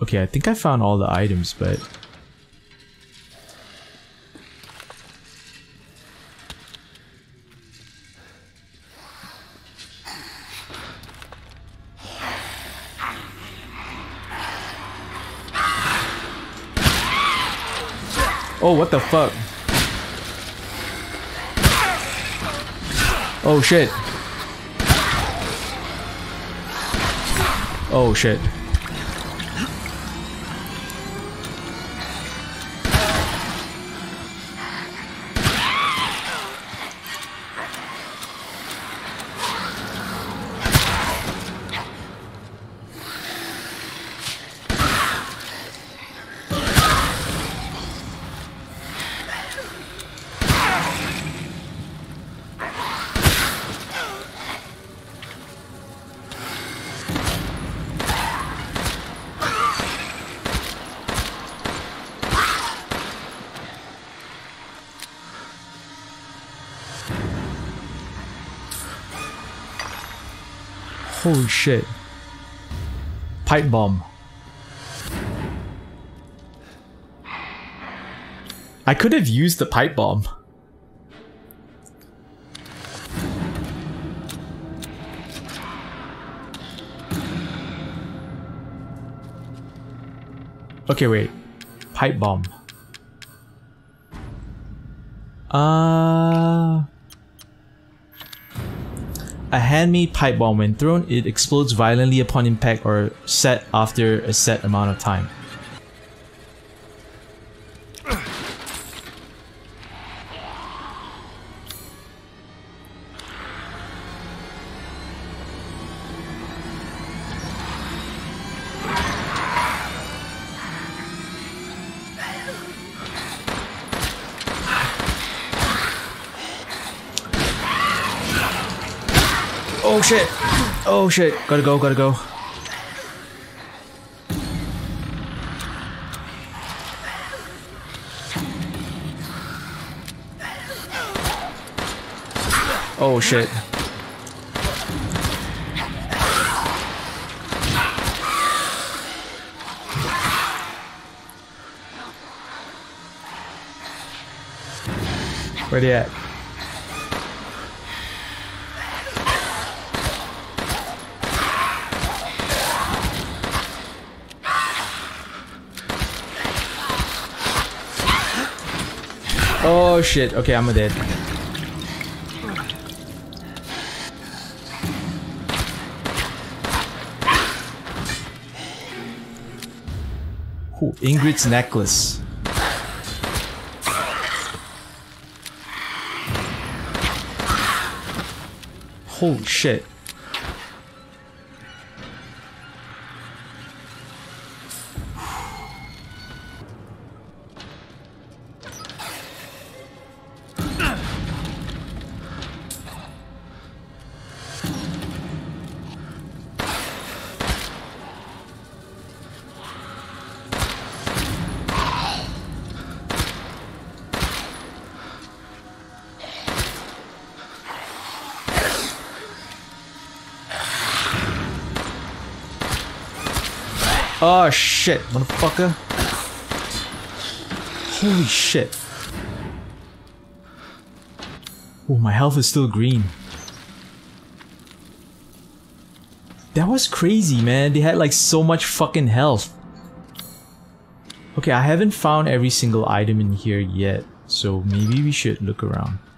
Okay, I think I found all the items, but... Oh, what the fuck? Oh shit. Oh shit. Holy shit. Pipe bomb. I could have used the pipe bomb. Okay, wait. Pipe bomb. A handmade pipe bomb, when thrown, it explodes violently upon impact or set after a set amount of time. Oh shit! Oh shit! Gotta go, gotta go. Oh shit. Where they at? Oh shit, okay, I'm dead. Ooh, Ingrid's necklace. Holy shit. Oh shit, motherfucker. Holy shit. Oh, my health is still green. That was crazy, man. They had like so much fucking health. Okay, I haven't found every single item in here yet, so maybe we should look around.